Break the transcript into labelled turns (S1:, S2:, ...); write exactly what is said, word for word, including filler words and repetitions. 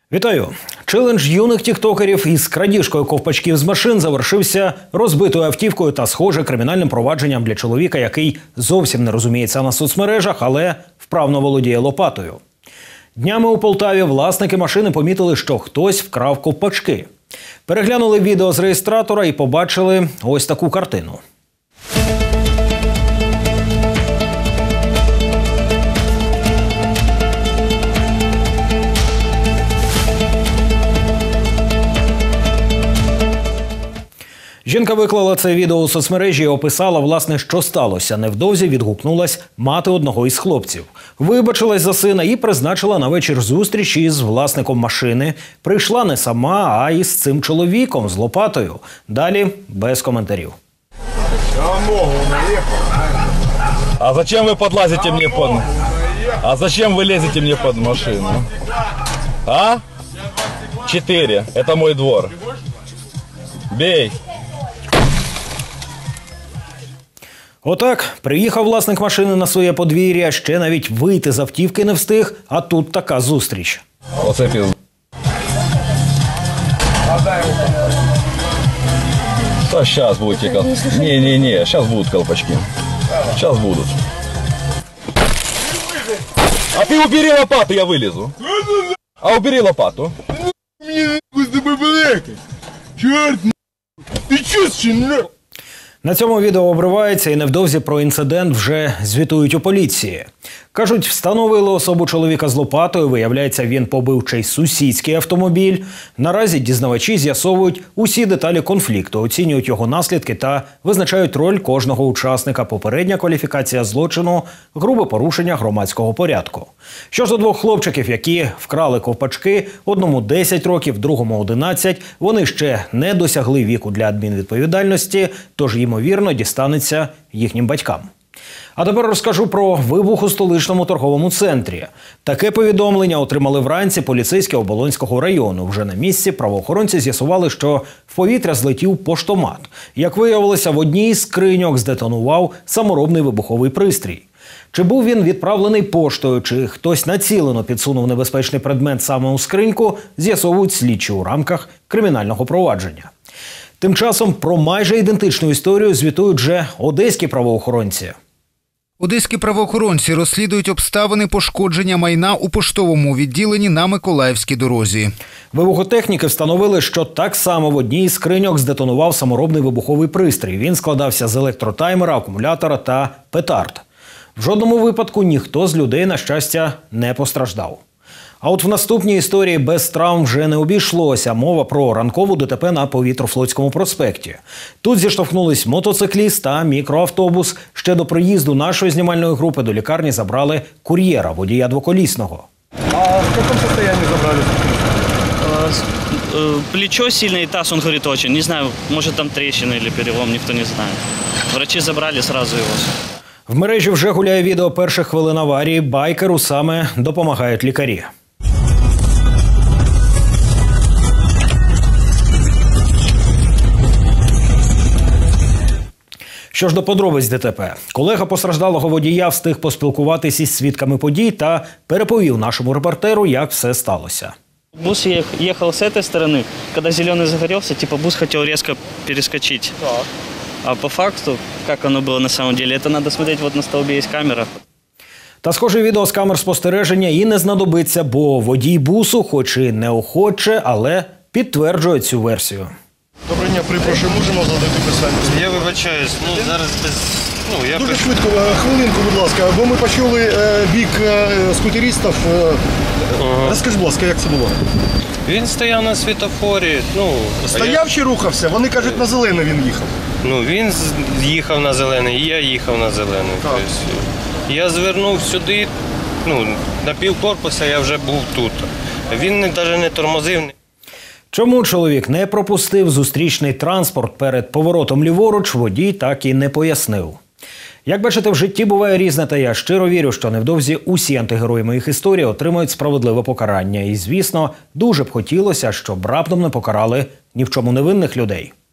S1: Вітаю! Челендж юних тіктокерів із крадіжкою ковпачків з машин завершився розбитою автівкою та, схоже, кримінальним провадженням для чоловіка, який зовсім не розуміється на соцмережах, але вправно володіє лопатою. Днями у Полтаві власники машини помітили, що хтось вкрав ковпачки. Переглянули відео з реєстратора і побачили ось таку картину. Жінка виклала це відео у соцмережі і описала, власне, що сталося. Невдовзі відгукнулась мати одного із хлопців. Вибачилась за сина і призначила на вечір зустріч із власником машини. Прийшла не сама, а із цим чоловіком з лопатою. Далі без коментарів.
S2: А зачем вы подлазите мне под... А зачем вы лезете мне под машину? А? Четыре. Это мой двор. Бей.
S1: Отак, приїхав власник машини на своє подвір'я, ще навіть вийти з автівки не встиг, а тут така зустріч.
S2: Оце пізд... Та сейчас будете кол... Не-не-не, сейчас будут колпачки. Сейчас будут. А ты убери лопату, я вылезу. А убери лопату.
S3: Черт, ты чё,
S1: На цьому відео обривається і невдовзі про інцидент вже звітують у поліції. Кажуть, встановили особу чоловіка з лопатою, виявляється, він побив чийсь сусідський автомобіль. Наразі дізнавачі з'ясовують усі деталі конфлікту, оцінюють його наслідки та визначають роль кожного учасника. Попередня кваліфікація злочину – грубе порушення громадського порядку. Що ж до двох хлопчиків, які вкрали ковпачки, одному десять років, другому одинадцять, вони ще не досягли віку для адмінвідповідальності, тож, ймовірно, дістанеться їхнім батькам. А тепер розкажу про вибух у столичному торговому центрі. Таке повідомлення отримали вранці поліцейські Оболонського району. Вже на місці правоохоронці з'ясували, що в повітря злетів поштомат. Як виявилося, в одній із скриньок здетонував саморобний вибуховий пристрій. Чи був він відправлений поштою, чи хтось націлено підсунув небезпечний предмет саме у скриньку, з'ясовують слідчі у рамках кримінального провадження. Тим часом про майже ідентичну історію звітують вже одеські правоохоронці.
S4: Одеські правоохоронці розслідують обставини пошкодження майна у поштовому відділенні на Миколаївській дорозі.
S1: Вибухотехніки встановили, що так само в одній із скриньок здетонував саморобний вибуховий пристрій. Він складався з електротаймера, акумулятора та петард. В жодному випадку ніхто з людей, на щастя, не постраждав. А от в наступній історії без травм вже не обійшлося. Мова про ранкову ДТП на Повітрофлотському проспекті. Тут зіштовхнулись мотоцикліст та мікроавтобус. Ще до приїзду нашої знімальної групи до лікарні забрали кур'єра, водія двоколісного.
S3: А в каком состоянии забрали?
S5: Плечо сильно и таз, он говорит, очень. Не знаю, может там трещина или перелом, никто не знает. Врачи забрали сразу его.
S1: В мережі вже гуляє відео перших хвилин аварії. Байкеру саме допомагають лікарі. Що ж до подробиць ДТП. Колега постраждалого водія встиг поспілкуватись із свідками подій та переповів нашому репортеру, як все сталося.
S5: Бус ехал с этой стороны, когда зеленый загорелся, типа бус хотел резко перескочить.
S3: Так.
S5: А по факту, как оно было на самом деле, это надо смотреть, вот на столбе есть камера.
S1: Та схоже, відео з камер спостереження і не знадобиться, бо водій бусу, хоч і неохоче, але підтверджує цю версію.
S3: Доброго дня, перепрошую, можемо задати питання?
S6: Я вибачаюсь, ну зараз без... Ну, я
S3: Дуже
S6: без...
S3: швидко, хвилинку, будь ласка, бо ми почули е, бік е, скутеристів. Е,
S6: Ага.
S3: Розкажи, будь ласка, як це було?
S6: Він стояв на світофорі, ну... а
S3: Стояв чи рухався? Вони кажуть, на зелений він їхав.
S6: Я... Ну, він з- їхав на зелений, і я їхав на зелений.
S3: Так.
S6: Тобто, я звернув сюди, ну, на півкорпуса я вже був тут. Він не, навіть не тормозив.
S1: Чому чоловік не пропустив зустрічний транспорт перед поворотом ліворуч, водій так і не пояснив. Як бачите, в житті буває різне, та я щиро вірю, що невдовзі усі антигерої моїх історій отримають справедливе покарання. І, звісно, дуже б хотілося, щоб раптом не покарали ні в чому невинних людей.